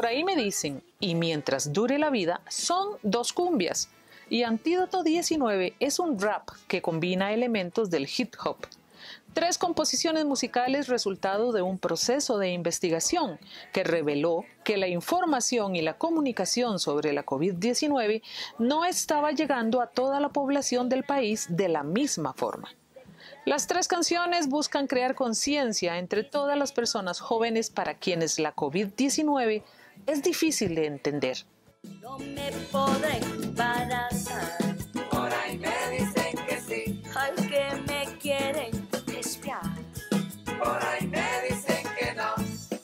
Por ahí me dicen, y mientras dure la vida, son dos cumbias. Y Antídoto 19 es un rap que combina elementos del hip hop. 3 composiciones musicales resultado de un proceso de investigación que reveló que la información y la comunicación sobre la COVID-19 no estaba llegando a toda la población del país de la misma forma. Las 3 canciones buscan crear conciencia entre todas las personas jóvenes para quienes la COVID-19 es difícil de entender. No me podré embarazar. Por ahí me dicen que sí. Al que me quieren espiar. Por ahí me dicen que no.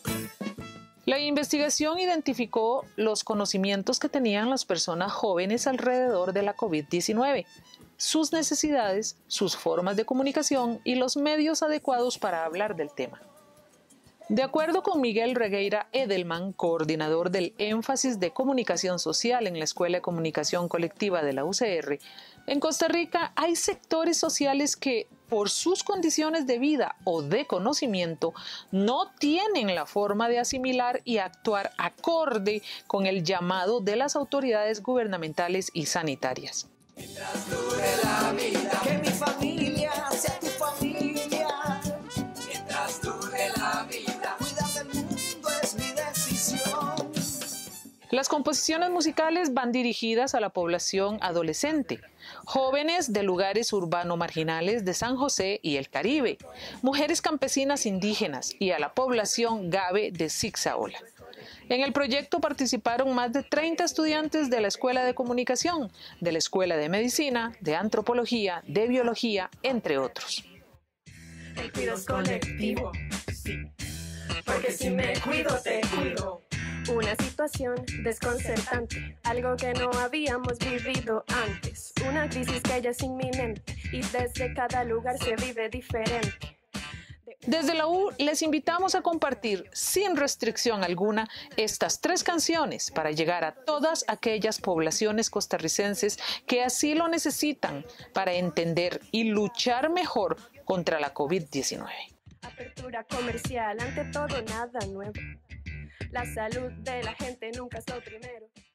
La investigación identificó los conocimientos que tenían las personas jóvenes alrededor de la COVID-19, sus necesidades, sus formas de comunicación y los medios adecuados para hablar del tema. De acuerdo con Miguel Regueira Edelman, coordinador del énfasis de comunicación social en la Escuela de Comunicación Colectiva de la UCR, en Costa Rica hay sectores sociales que, por sus condiciones de vida o de conocimiento, no tienen la forma de asimilar y actuar acorde con el llamado de las autoridades gubernamentales y sanitarias. Mientras dure la vida, que mi familia sea tu familia. mientras dure la vida. Cuidar del mundo es mi decisión. Las composiciones musicales van dirigidas a la población adolescente, jóvenes de lugares urbanos marginales de San José y el Caribe, mujeres campesinas indígenas y a la población Gabe de Zixaola. En el proyecto participaron más de 30 estudiantes de la Escuela de Comunicación, de la Escuela de Medicina, de Antropología, de Biología, entre otros. El cuidado es colectivo, sí. Porque si me cuido, te cuido. Una situación desconcertante, algo que no habíamos vivido antes. Una crisis que ya es inminente y desde cada lugar se vive diferente. Desde la U les invitamos a compartir sin restricción alguna estas 3 canciones para llegar a todas aquellas poblaciones costarricenses que así lo necesitan para entender y luchar mejor contra la COVID-19. Apertura comercial, ante todo nada nuevo. La salud de la gente nunca es lo primero.